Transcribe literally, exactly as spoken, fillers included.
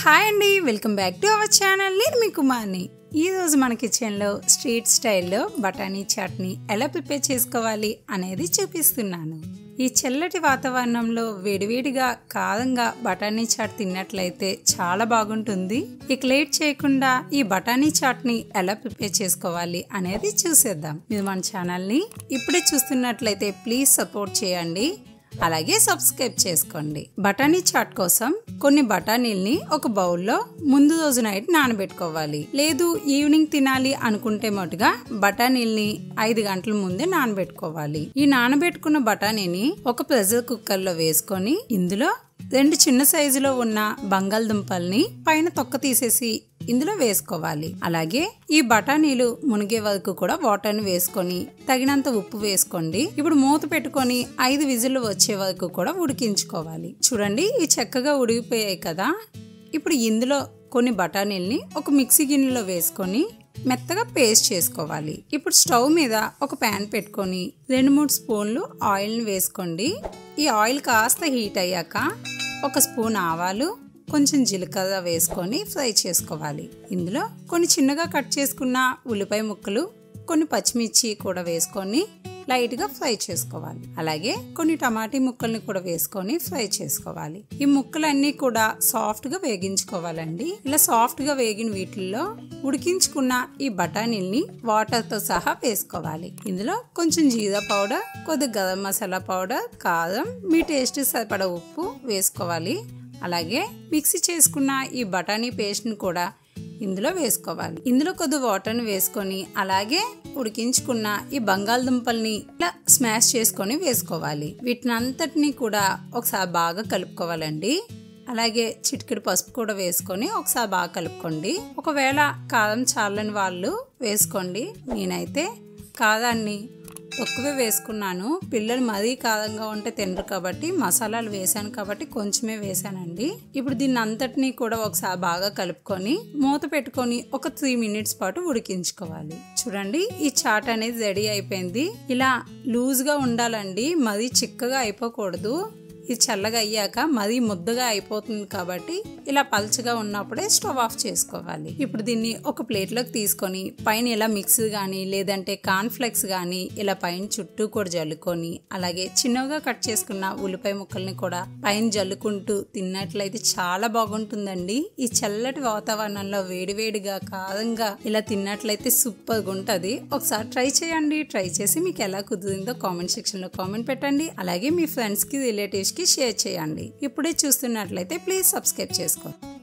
Hi అండి, welcome back to our channel. నేను మీ కుమార్ని. ఈరోజు మన కిచెన్లో స్ట్రీట్ స్టైల్లో బఠానీ చట్నీ ఎలా ప్రిపేర్ చేసుకోవాలి అనేది చూపిస్తున్నాను. ఈ చల్లటి వాతావరణంలో వేడివేడిగా కారంగా బఠానీ చాట్ తిన్నట్లయితే చాలా బాగుంటుంది. ఇక లేట్ చేయకుండా ఈ బఠానీ చాట్ని ఎలా ప్రిపేర్ చేసుకోవాలి అనేది చూసేద్దాం. మీరు మన ఛానల్ని ఇప్పుడే చూస్తున్నట్లయితే ప్లీజ్ సపోర్ట్ చేయండి, అలాగే సబ్స్క్రైబ్ చేసుకోండి. బఠానీ చాట్ కోసం కొన్ని బఠానీల్ని ఒక బౌల్లో ముందు రోజు నైట్ నానబెట్టుకోవాలి. లేదు ఈవినింగ్ తినాలి అనుకుంటే మటుగా బఠానీల్ని ఐదు గంటల ముందే నానబెట్టుకోవాలి. ఈ నానబెట్టుకున్న బఠానీని ఒక ప్రెషర్ కుక్కర్ లో వేసుకొని ఇందులో రెండు చిన్న సైజులో ఉన్న బంగాళదుంపల్ని పైన తొక్క తీసేసి ఇందులో వేసుకోవాలి. అలాగే ఈ బఠానీలు మునిగే వరకు కూడా వాటర్ ని వేసుకొని తగినంత ఉప్పు వేసుకోండి. ఇప్పుడు మూత పెట్టుకొని ఐదు విజిల్లు వచ్చే వరకు కూడా ఉడికించుకోవాలి. చూడండి, ఈ చక్కగా ఉడికిపోయాయి కదా. ఇప్పుడు ఇందులో కొన్ని బఠానీల్ని ఒక మిక్సీ గిన్నెలో వేసుకొని మెత్తగా పేస్ట్ చేసుకోవాలి. ఇప్పుడు స్టవ్ మీద ఒక ప్యాన్ పెట్టుకొని రెండు మూడు స్పూన్లు ఆయిల్ ని వేసుకోండి. ఈ ఆయిల్ కాస్త హీట్ అయ్యాక ఒక స్పూన్ ఆవాలు, కొంచెం జీలకర్ర వేసుకొని ఫ్రై చేసుకోవాలి. ఇందులో కొన్ని చిన్నగా కట్ చేసుకున్న ఉల్లిపాయ ముక్కలు, కొన్ని పచ్చిమిర్చి కూడా వేసుకొని లైట్ గా ఫ్రై చేసుకోవాలి. అలాగే కొన్ని టమాటీ ముక్కల్ని కూడా వేసుకొని ఫ్రై చేసుకోవాలి. ఈ ముక్కలన్నీ కూడా సాఫ్ట్ గా వేగించుకోవాలండి. ఇలా సాఫ్ట్ గా వేగిన వీటిల్లో ఉడికించుకున్న ఈ బఠానీల్ని వాటర్ తో సహా వేసుకోవాలి. ఇందులో కొంచెం జీరా పౌడర్, కొద్ది గరం మసాలా పౌడర్, కారం, మీ టేస్ట్ సరిపడా ఉప్పు వేసుకోవాలి. అలాగే మిక్సీ చేసుకున్న ఈ బఠానీ పేస్ట్ ని కూడా ఇందులో వేసుకోవాలి. ఇందులో కొద్ది వాటర్ ని వేసుకొని అలాగే ఉడికించుకున్న ఈ బంగాళదుంపల్ని ఇలా స్మాష్ చేసుకొని వేసుకోవాలి. వీటిని అంతటిని కూడా ఒకసారి బాగా కలుపుకోవాలండి. అలాగే చిటికెడు పసుపు కూడా వేసుకొని ఒకసారి బాగా కలుపుకోండి. ఒకవేళ కారం చాలని వాళ్ళు వేసుకోండి. నేనైతే కారాన్ని తక్కువే వేసుకున్నాను. పిల్లలు మరీ కారంగా ఉంటే తినరు కాబట్టి మసాలాలు వేసాను కాబట్టి కొంచెమే వేసానండి. ఇప్పుడు దీన్ని అంతటినీ కూడా ఒకసారి బాగా కలుపుకొని మూత పెట్టుకొని ఒక త్రీ మినిట్స్ పాటు ఉడికించుకోవాలి. చూడండి, ఈ చాట్ అనేది రెడీ అయిపోయింది. ఇలా లూజ్ గా ఉండాలండి, మరీ చిక్కగా అయిపోకూడదు. ఇది చల్లగా అయ్యాక మరీ ముద్దగా అయిపోతుంది కాబట్టి ఇలా పల్చగా ఉన్నప్పుడే స్టవ్ ఆఫ్ చేసుకోవాలి. ఇప్పుడు దీన్ని ఒక ప్లేట్లోకి తీసుకొని పైన ఇలా మిక్స్ గానీ లేదంటే కార్న్ ఫ్లెక్స్ గానీ ఇలా పైన చుట్టూ కూడా జల్లుకొని అలాగే చిన్నగా కట్ చేసుకున్న ఉల్లిపాయ ముక్కల్ని కూడా పైన జల్లుకుంటూ తిన్నట్లయితే చాలా బాగుంటుందండి. ఈ చల్లటి వాతావరణంలో వేడివేడిగా కారంగా ఇలా తిన్నట్లయితే సూపర్ గా ఉంటది. ఒకసారి ట్రై చేయండి. ట్రై చేసి మీకు ఎలా కుదిరిందో కామెంట్ సెక్షన్ లో కామెంట్ పెట్టండి. అలాగే మీ ఫ్రెండ్స్ కి రిలేటివ్స్ కి షేర్ చేయండి. ఇప్పుడే చూస్తున్నట్లయితే ప్లీజ్ సబ్స్క్రైబ్ చేసుకోండి.